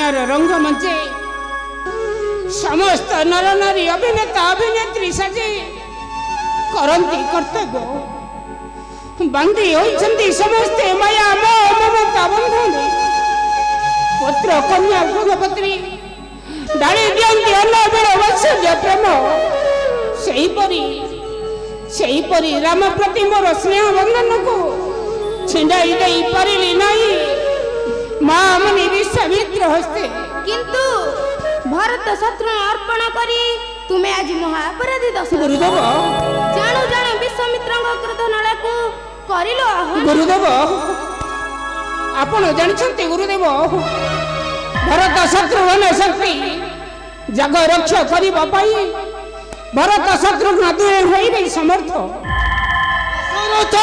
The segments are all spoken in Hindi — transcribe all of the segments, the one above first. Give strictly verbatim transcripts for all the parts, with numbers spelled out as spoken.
मायार रंगमंचे समस्त नर नारी अभिनेता अभिनेत्री सजे करती कर्तव्य बांधी होती समस्ते माया मोह ममता बंधन पुत्र कन्या गृहपत्री डाली दियंती अन्नबीर वत्सल्य प्रेम से परी राम प्रति मोर स्नेह बंधन को छिंडाई दे पारिली नहीं मां मुनि विश्वामित्र हस्ते किंतु भरत शत्रु अर्पण करी तुम्हें आज महाअपराधी दश गुरुदेव जाणु जाणु विश्वामित्र क्रोध नलाकू करिलो गुरुदेव आपण जानछंती गुरुदेव भरत शत्रुघ्न शक्ति जग रक्षा करिबा पाई भरत शत्रुघ्न दुहे होई नहीं समर्थ समर्थ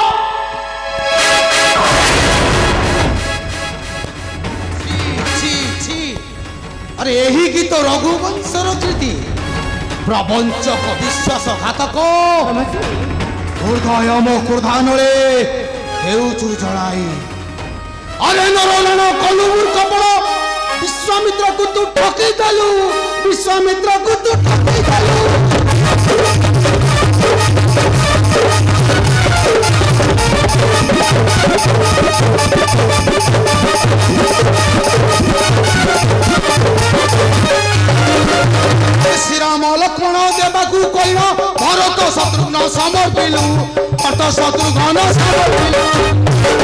अरे यही की तो रघुवंशर कृति प्रपंचक विश्वासघातक क्रोधयम क्रोधानले हेउचुर जड़ाई अरे नरलन कलु मूर्खपण विश्वामित्र को तू ठकै देलु विश्वामित्र को तू ठकै देलु श्री राम लक्ष्मण देवाकू कहल भरत शत्रुघ्न समर्पिलु भरत शत्रुघ्न समर्पिलु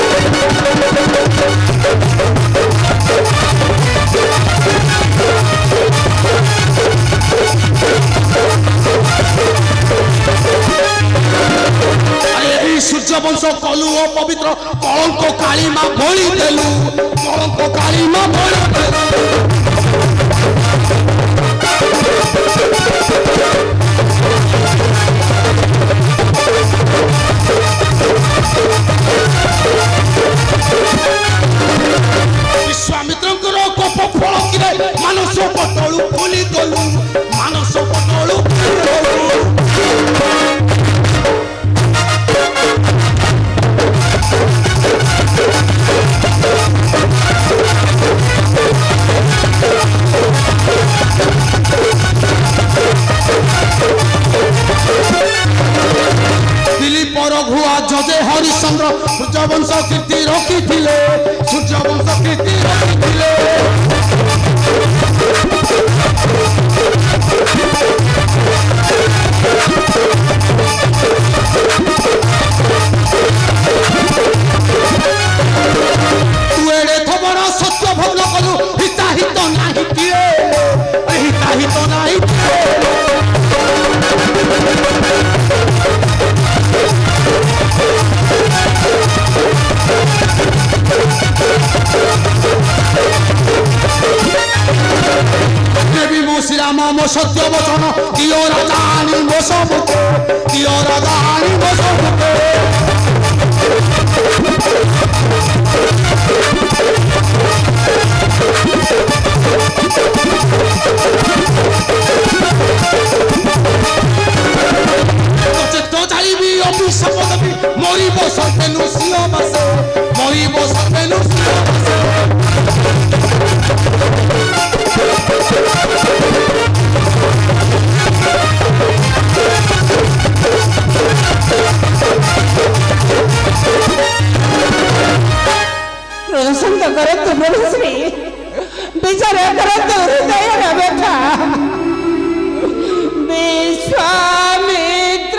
सूर्यवंश कलु ओ पवित्र कलंक कालीमा भोली देलु कलंक कालीमा भोली देलु विश्वामित्र कोप फल कि मानस पटलू फुली गलु मानस पटलू दिलीप रघुआ जजे हरिश्चंद्र सूर्यवंश कीर्ति रखी सूर्यवंश कीर्ति रखी तू एड़े थबड़ा सत्य भवन कलु हिताहित नाही किए हिताहित नाही देवी मो श्री राम मो सत्य वचन दियो राजानी मो सबुक दियो राजानी मो सबुक तो जाइबी अभिशाप देवी मरिब सर्वेनु सिंह बासे मरिब सर्वेनु सिंह बासे प्रसन्न करत मनश्री विचार करत हृदय बैठा विश्वामित्र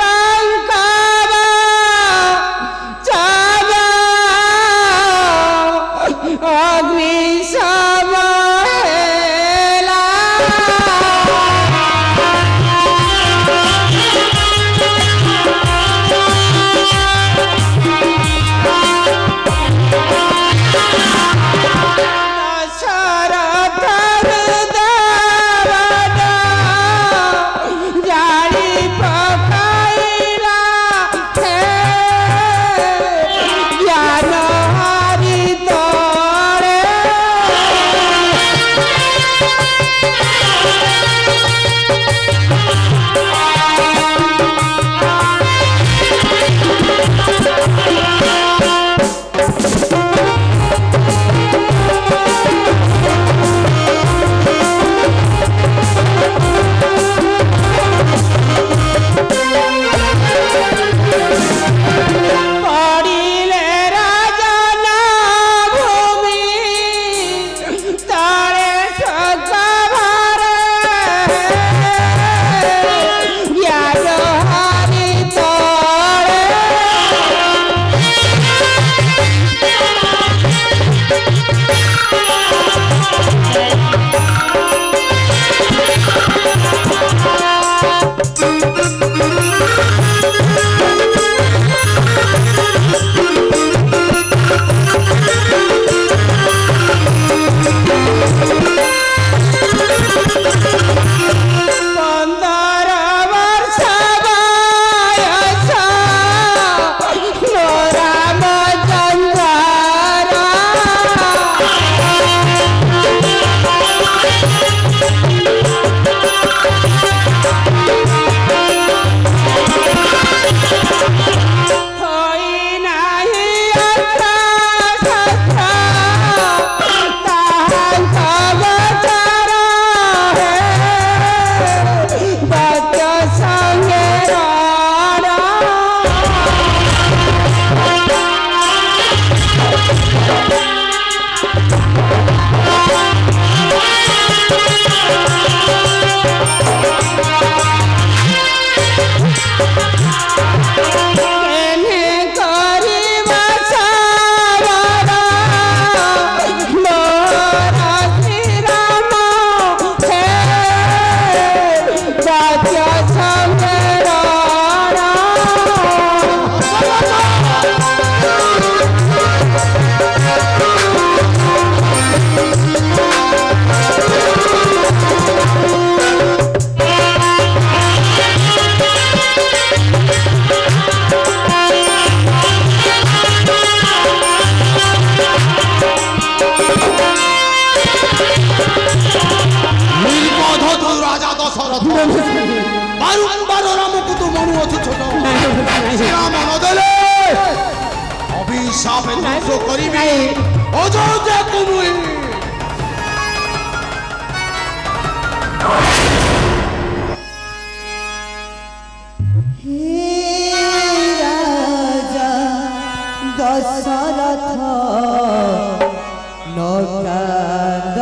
ଆମେ ଧ୍ୱଂସ କରିବି ଅଯୋଧ୍ୟାକୁ ମୁଇଁ। दशरथ नकाद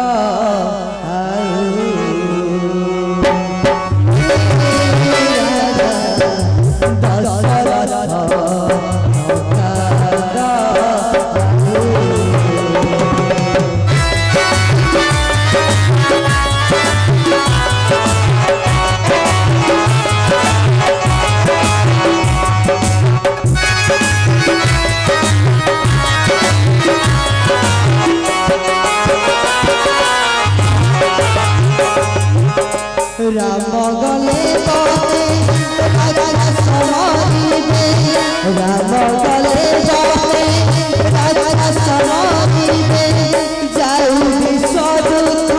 राम गले बने राजा समारिबे राम गले बने राजा समारिबे जाऊ विश्वदूत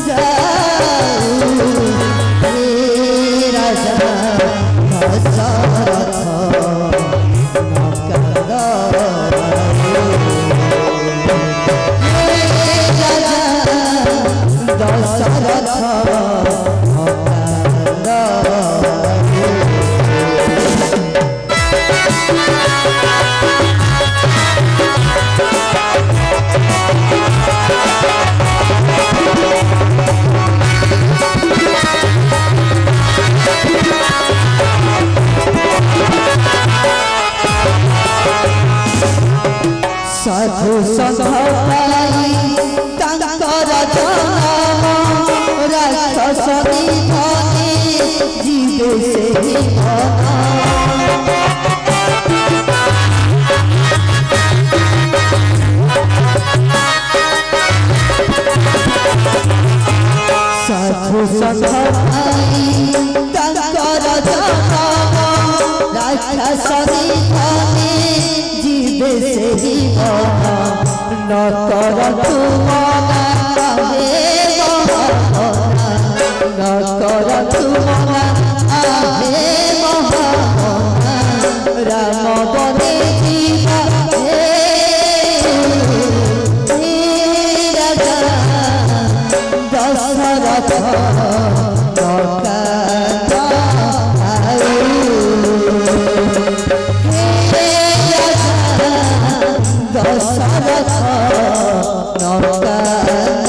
जाऊ हे राजा दशरथ नकाद हे राजा दशरथ साधु संघाई तांकर जनम राक्षस निधने जीवे से साधु संघाई तांकर जनम राक्षस निधने जीवे से न कर तुमना हे महामना न कर तुमना हे महामना राम बने जीवा हे राजा दशरथ नकाद दशरथ नकाद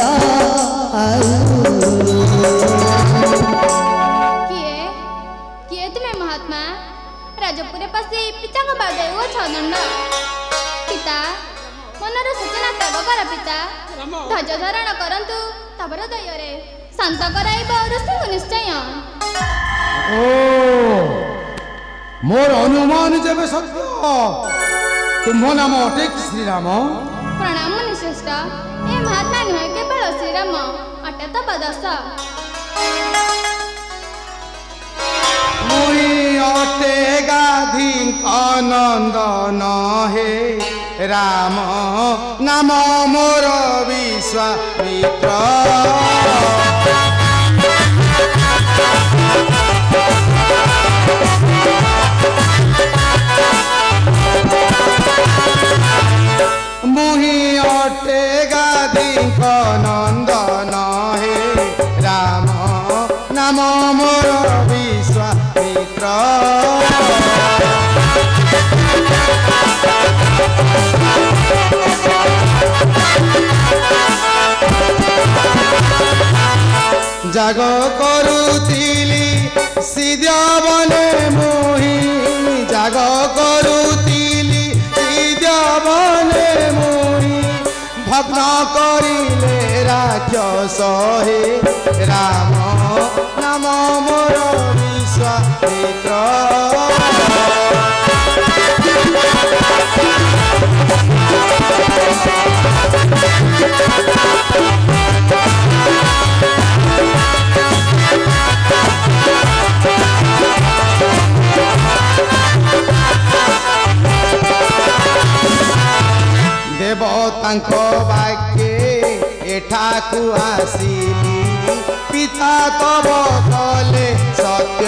किए किए तुम्हें महात्मा राजपुरे पसी पिता को बाजे वो छदंड पिता मनर सूचना त्याग कर पिता धैर्य धारण करंतु तबर दयरे शांत कराइब ऋषि निश्चय। ओ मोर अनुमान जेबे सत्य तुम नाम अटे श्रीराम। प्रणाम मुनिश्रेष्ठ ए महात्मा नुहे केवल श्रीराम अटे तो बदस मुई अटे गाधी नंदन हे राम नाम मोर विश्वामित्र मुही अटे गाधी नंदन हे राम नाम मोर विश्वामित्र जाग करुतिली सिद्ध बने मुही जाग करुतिली सिद्ध बने मुही भग्न करिले राक्षस हे राम नाम मोर विश्वामित्र देवतांको बाक्ये एठाकु आसिली पिता तब कले सत्य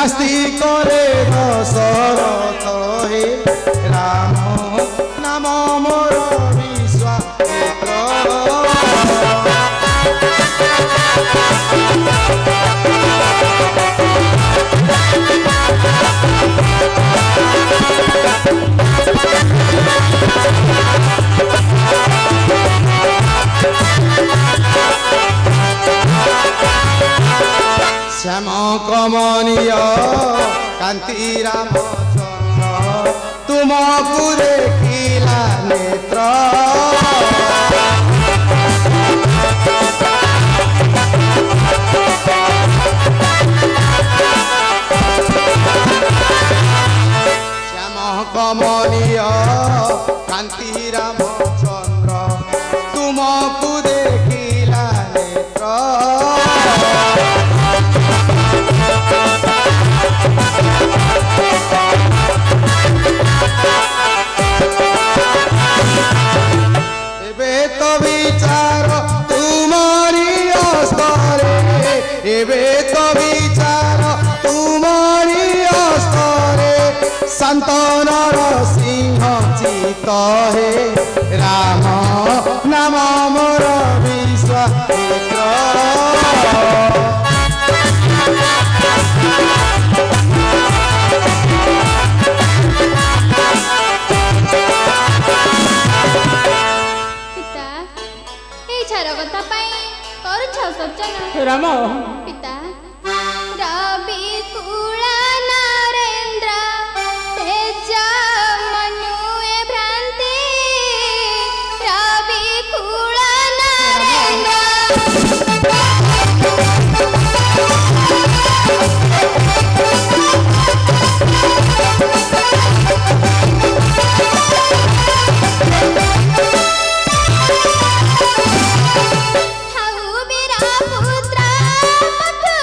शास्ति करे दशरथ हे राम नाम मोर विश्वामित्र श्याम कमनीय कांति रामचंद्र तुमको देखिला नेत्र श्याम कमनीय कांति रामचंद्र तुमको देखिला नेत्र एबे तो विचार तुम्हारी अस्तरे एबे तो विचार तुम्हारी अस्तरे संतनर सिंह चित हे राम नाम मोर विश्वामित्र राम पिता रवि कुला नरेंद्र तेज मनु ए भ्रांति रवि कुला नरेंद्र हाउ बिरा पुत्र पठ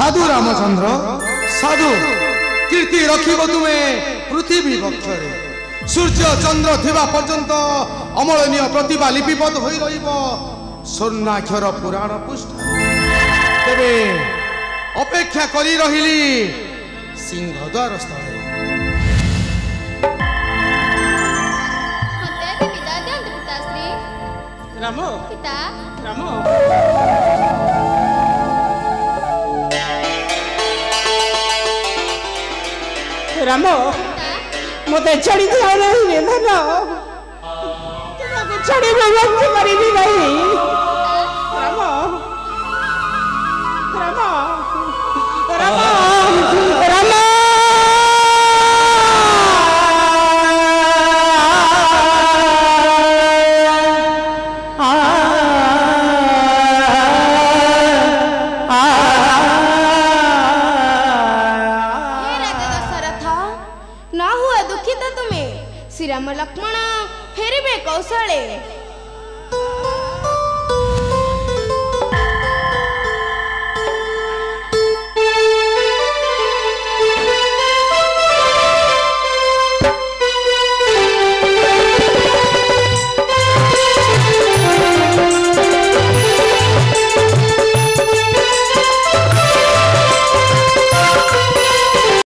साधु रामचंद्र साधु कीर्ति रखिब तुमे पृथ्वी बक्षरे सूर्य चंद्र थिबा पर्यंत अमलनीय प्रतिभा लिपिबद्ध होई रहिब स्वर्णाक्षर पुराण पृष्ठ तेबे अपेक्षा करी रहिली सिंहद्वार स्थले मते विदा दियंतु पिताश्री राम पिता राम राम मते छड़ी दिया नहीं धन तुमको छड़ी बंद करी भी नहीं राम राम राम राम श्रीराम लक्ष्मण फेरिबे कौशले